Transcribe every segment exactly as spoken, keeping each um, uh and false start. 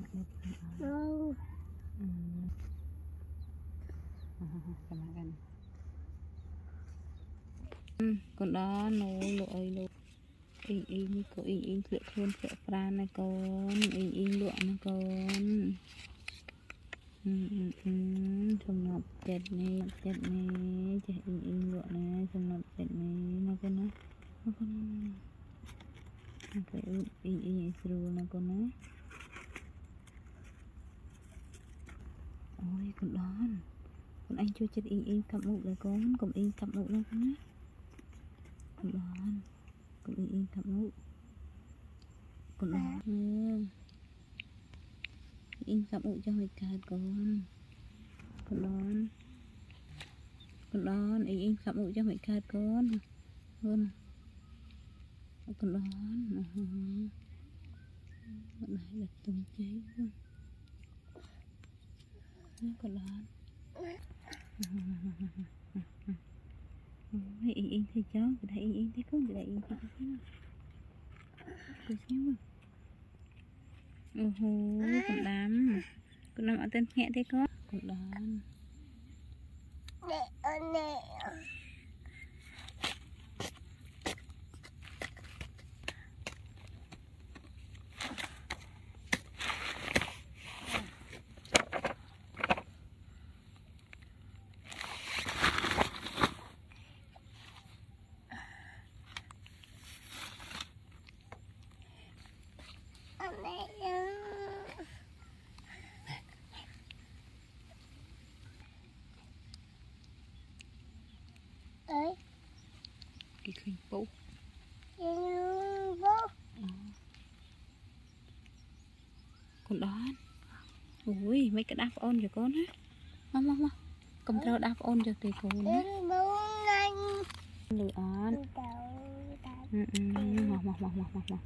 No. Còn đó nồi lụi lụi in in có in in lụi khuôn lụi pran này con in in lụi này con trong nộp chật này chật này chạy in in lụi này trong nộp chật này nó cái nó nó con cái in in sưu này con nó ôi con đón con anh chưa chết in in cặp mụn rồi con còn in cặp mụn đâu con á con đón con in in cặp mụn con đón in cặp mụn cho người cài con con đón con đón in in cặp mụn cho người cài con con con đón con này là tung cháy con con đón Hãy in in thì cháu hãy in in thì con hãy in hãy in tôi xem ồ hồ con đám con đám ở tên nhẹ thế con con đám cái khinh bố con đón ui mấy cái đáp ôn cho con á mama mama cầm theo đáp ôn cho thì con á lười on ừ ừ mọc mọc mọc mọc mọc mọc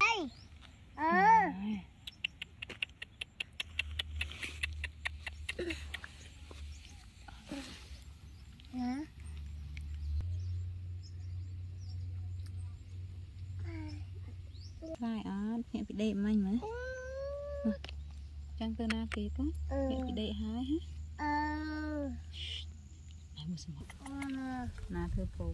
vai on mẹ bị đệm anh mà trang tơ na kì con mẹ bị đệm hai hết ai mua什么na thưa phụ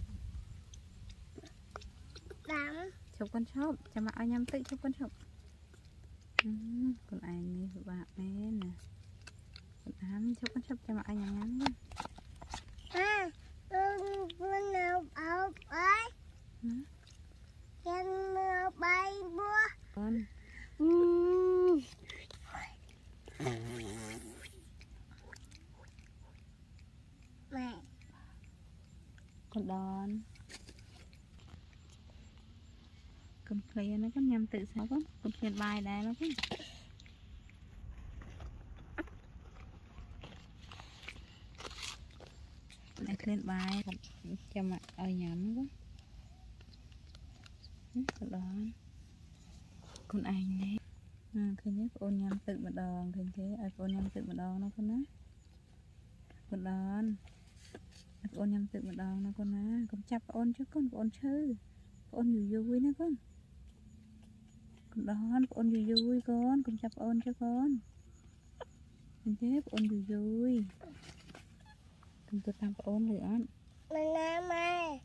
chụp con chốc cho mà anh em tự chụp con chốc còn anh đi bạn nè nè con ám chụp con chốc cho mà anh em nhé à con nào áo ấy con nào bay búa con mẹ con đón con phê nó có nhầm tự sao con con phê bài đây nó con này lên bài cho mà ở nhắm quá con đón con anh đấy à, thứ nhất ôn nhầm tự một đòn thứ thế ai ôn nhầm tự một đòn nó con á con đón ôn nhầm tự một đòn nó con á con chắp ôn chứ con ôn chứ ôn vui vui nữa con con đón ôn vui vui con con chắp ôn cho con con tiếp ôn vui vui con tôi tam ôn nữa mẹ mẹ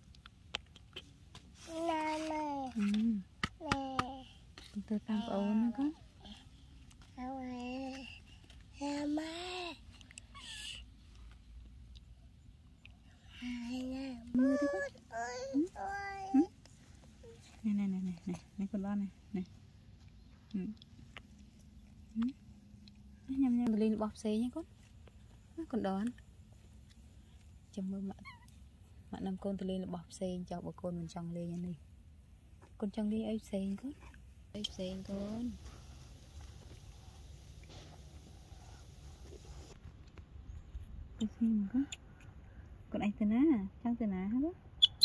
mẹ mẹ ừ. Con tôi tam ôn nữa con mẹ mẹ mưa đi con ừ. này này này này này này con đón này này ừ. Ừ. nhầm nhầm lên bọc xế nhé con con đón chăm mưa mặn mặn năm con tôi lên là bọc xe cho bà con mình trồng lên như này con trồng đi ấy xe con ấy xe con ấy xe con con anh tên á trắng tên á hết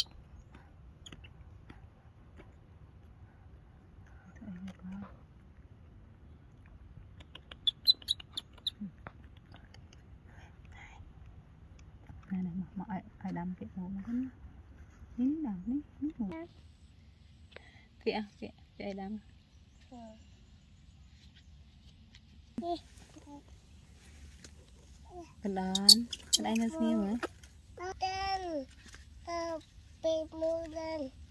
này này mà ai ai đâm cái mồm nó ní đâm ní ní mồm kìa kìa kìa đâm con đón con anh nó xíu hả Tên. Ờ, bị mù lên.